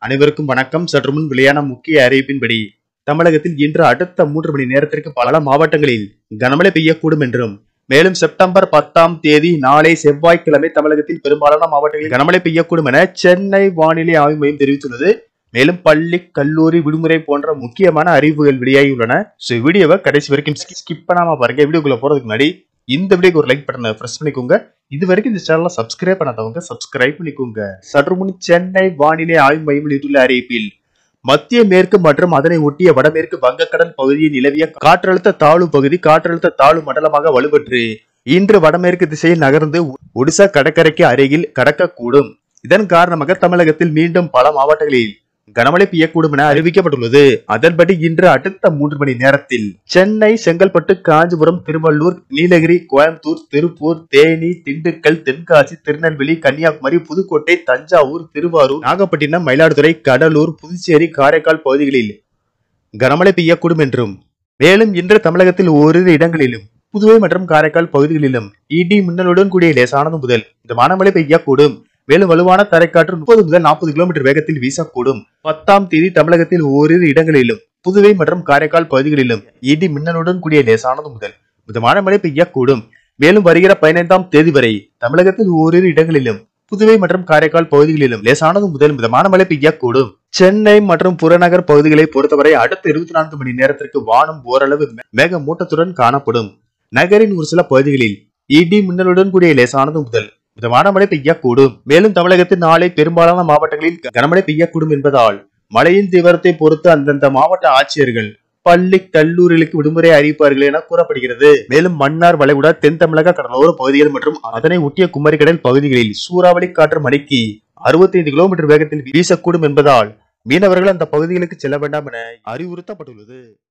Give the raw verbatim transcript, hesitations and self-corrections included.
அனைவருக்கும் வணக்கம். சற்று முன் வெளியான முக்கிய அறிவிப்பின்படி தமிழகத்தில் இன்று அடுத்த மூன்று மணி நேரத்திற்கு பல மாவட்டங்களில் கனமழை பெய்யக்கூடும் என்றும், மேலும் செப்டம்பர் பத்தாம் தேதி நாளை செவ்வாய்க்கிழமை தமிழகத்தில் பெரும்பாலான மாவட்டங்களில் கனமழை பெய்யக்கூடும் என சென்னை வானிலை ஆய்வு மையம் தெரிவித்துள்ளது. மேலும் பள்ளி, கல்லூரி விடுமுறை போன்ற முக்கியமான அறிவிப்புகள் வெளியாகியுள்ளன. சோ வீடியோவை கடைசி வரைக்கும் ஸ்கிப் பண்ணாம பாருங்க. வீடியோக்குள்ள போறதுக்கு முன்னாடி இந்த வீடியோக்கு ஒரு லைக் பட்டனை பிரஸ் பண்ணிக்கோங்க. இது வரைக்கும் இந்த சேனலை சப்ஸ்கிரைப் பண்ணாதவங்க சப்ஸ்கிரைப் பண்ணிக்கோங்க. சற்று முன் சென்னை வானிலை ஆய்வு மையம் வெளியிட்டுள்ள அறிவிப்பில் மத்திய மேற்கு மற்றும் அதனை ஒட்டிய வடமேற்கு வங்கக்கடல் பகுதியில் நிலவிய காற்றழுத்த தாழ்வு பகுதி காற்றழுத்த தாழ்வு மண்டலமாக வலுப்பெற்று இன்று வடமேற்கு திசையில் நகர்ந்து ஒடிசா கடற்கரைக்கு அருகில் கடக்கக்கூடும். இதன் காரணமாக தமிழகத்தில் மீண்டும் பல மாவட்டங்களில் கனமழை பெய்யக்கூடும் என அறிவிக்கப்பட்டுள்ளது. அதன்படி இன்று அடுத்த மூன்று மணி நேரத்தில் சென்னை, செங்கல்பட்டு, காஞ்சிபுரம், திருவள்ளூர், நீலகிரி, கோயம்புத்தூர், திருப்பூர், தேனி, திண்டுக்கல், தென்காசி, திருநெல்வேலி, கன்னியாகுமரி, புதுக்கோட்டை, தஞ்சாவூர், திருவாரூர், நாகப்பட்டினம், மயிலாடுதுறை, கடலூர், புதுச்சேரி, காரைக்கால் பகுதிகளில் கனமழை பெய்யக்கூடும் என்றும், மேலும் இன்று தமிழகத்தில் ஓரிரு இடங்களிலும் புதுவை மற்றும் காரைக்கால் பகுதிகளிலும் இடி மின்னலுடன் கூடிய லேசானது முதல் மிதமான மழை பெய்யக்கூடும். மேலும் வலுவான தரைக்காற்று முப்பது முதல் நாற்பது கிலோமீட்டர் வேகத்தில் வீசக்கூடும். பத்தாம் தேதி தமிழகத்தில் ஓரிரு இடங்களிலும் புதுவை மற்றும் காரைக்கால் பகுதிகளிலும் இடி மின்னலுடன் கூடிய லேசானது முதல் மிதமான மழை பெய்யக்கூடும். மேலும் வருகிற பதினைந்தாம் தேதி வரை தமிழகத்தில் ஓரிரு இடங்களிலும் புதுவை மற்றும் காரைக்கால் பகுதிகளிலும் லேசானது முதல் மிதமான மழை பெய்யக்கூடும். சென்னை மற்றும் புறநகர் பகுதிகளை பொறுத்தவரை அடுத்த இருபத்தி நான்கு மணி நேரத்திற்கு வானம் ஓரளவு மேக மூட்டத்துடன் காணப்படும். நகரின் ஒரு சில பகுதிகளில் இடி மின்னலுடன் கூடிய லேசானது முதல் மிதமான மழை பெய்யக்கூடும். மேலும் தமிழகத்தில் நாளை பெரும்பாலான மாவட்டங்களில் கனமழை பெய்யக்கூடும் என்பதால் மழையின் தீவிரத்தை பொறுத்து அந்தந்த மாவட்ட ஆட்சியர்கள் பள்ளி, கல்லூரிகளுக்கு விடுமுறை அறிவிப்பார்கள் என கூறப்படுகிறது. மேலும் மன்னார் வளைகுடா, தென் தமிழக கடலோர பகுதிகள் மற்றும் அதனை ஒட்டிய குமரிக்கடல் பகுதிகளில் சூறாவளி காற்று மணிக்கு அறுபத்தி ஐந்து கிலோமீட்டர் வேகத்தில் வீசக்கூடும் என்பதால் மீனவர்கள் அந்த பகுதிகளுக்கு செல்ல வேண்டாம் என அறிவுறுத்தப்பட்டுள்ளது.